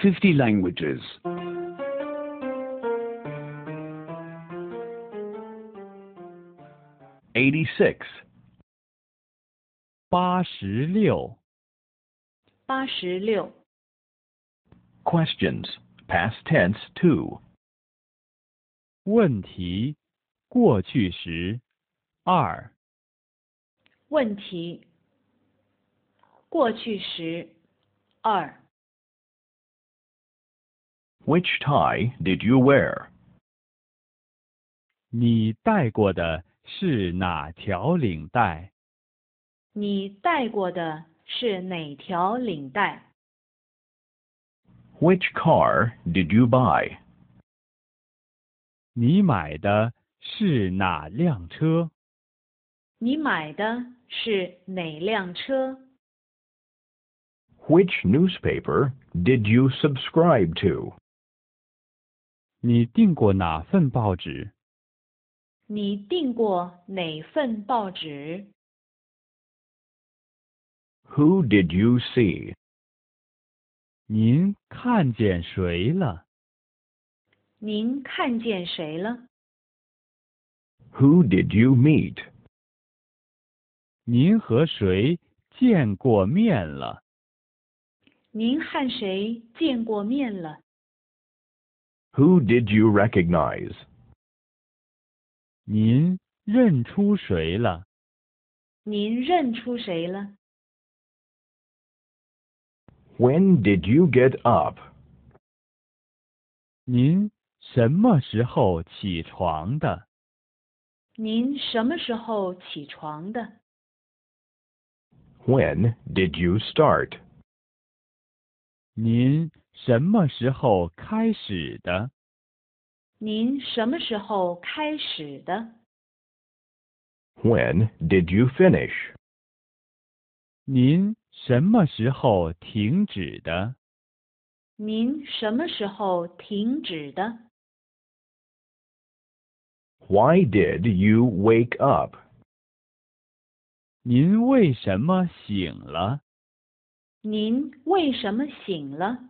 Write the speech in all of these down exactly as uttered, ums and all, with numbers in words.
fifty languages. eighty-six. 八十六， 八十六。 Questions. Past tense two. 问题，过去时，二， 问题，过去时，二。 Which tie did you wear? 你戴过的是哪条领带？ 你戴过的是哪条领带？ Which car did you buy? 你买的是哪辆车？ 你买的是哪辆车？ Which newspaper did you subscribe to? 你订过哪份报纸？ 你订过哪份报纸？ Who did you see? 您看见谁了？ 您看见谁了？ Who did you meet? 您和谁见过面了？ 您和谁见过面了？ Who did you recognize? 您认出谁了？ 您认出谁了？ When did you get up? 您什么时候起床的？ 您什么时候起床的？ When did you start? 您什么时候开始的？ 您什么时候开始的？ When did you finish? 您什么时候停止的？ 您什么时候停止的？ Why did you wake up? 您为什么醒了？ 您为什么醒了？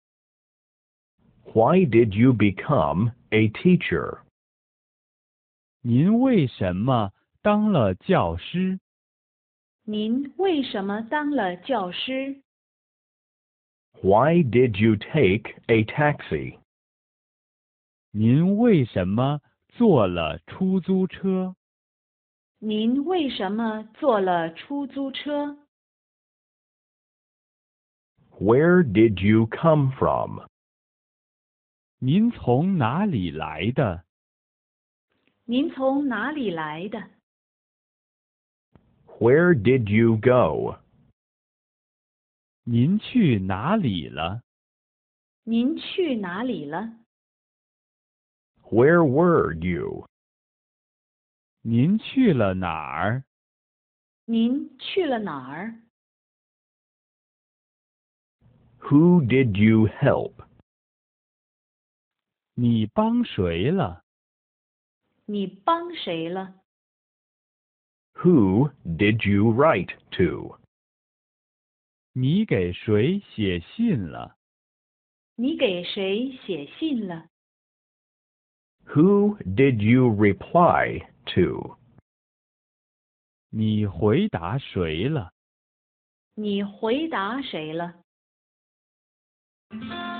Why did you become a teacher? 您为什么当了教师？ 您为什么当了教师？ Why did you take a taxi? 您为什么坐了出租车？ 您为什么坐了出租车？ Where did you come from? 您从哪里来的？ 您从哪里来的？ Where did you go? 您去哪里了？ 您去哪里了？ Where were you? 您去了哪儿？ 您去了哪儿？ Who did you help? 你帮谁了？ 你帮谁了？ Who did you write to? 你给谁写信了？ 你给谁写信了？ Who did you reply to? 你回答谁了？ 你回答谁了？